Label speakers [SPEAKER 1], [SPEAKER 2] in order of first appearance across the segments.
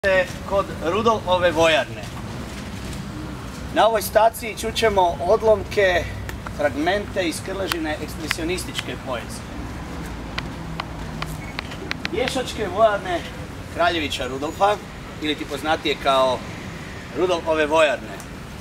[SPEAKER 1] Kod Rudolfove vojarne. Na ovoj staciji čućemo odlomke, fragmente iz Krležine ekspresionističke poezije. Pješačke vojarne Kraljevića Rudolfa, ili ti poznatije kao Rudolfove vojarne.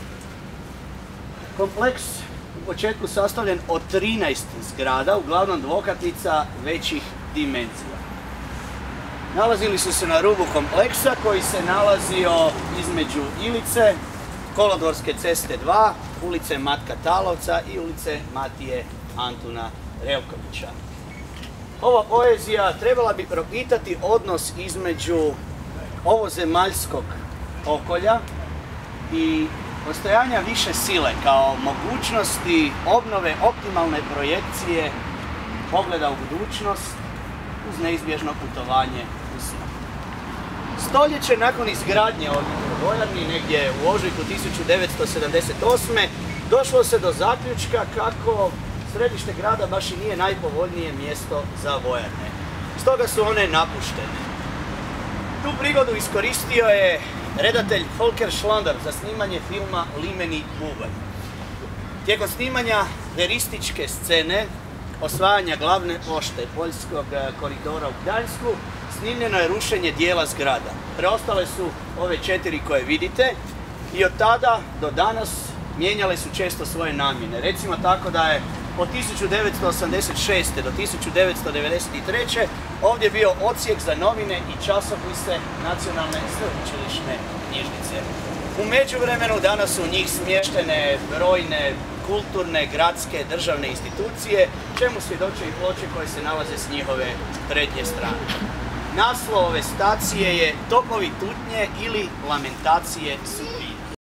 [SPEAKER 1] Kompleks u početku sastavljen od 13 zgrada, uglavnom dvokatnica većih dimenzija. Nalazili su se na rubu kompleksa koji se nalazio između Ilice, Kolodvorske ceste 2, ulice Matka Talovca i ulice Matije Antuna Relkovića. Ova poezija trebala bi propitati odnos između ovozemaljskog okolja i postojanja više sile kao mogućnosti obnove optimalne projekcije pogleda u budućnost uz neizbježno putovanje u snu. Stoljeće nakon izgradnje ovih vojarni, negdje u ožujku 1978. došlo se do zaključka kako središte grada baš i nije najpovoljnije mjesto za vojarne. Stoga su one napuštene. Tu prigodu iskoristio je redatelj Volker Schlonder za snimanje filma Limeni bubanj. Tijekom snimanja verističke scene osvajanja glavne pošte Poljskog koridora u Gdańsku snimljeno je rušenje dijela zgrada. Preostale su ove 4 koje vidite i od tada do danas mijenjale su često svoje namjene. Recimo tako da je od 1986. do 1993. ovdje bio odsjek za novine i časopise Nacionalne sveučilišne knjižnice. U međuvremenu danas su u njih smještene brojne kulturne, gradske, državne institucije, čemu svjedoče i ploče koje se nalaze s njihove prednje strane. Naslov ove stacije je Topovi tutnje ili Lamentacije sudbina.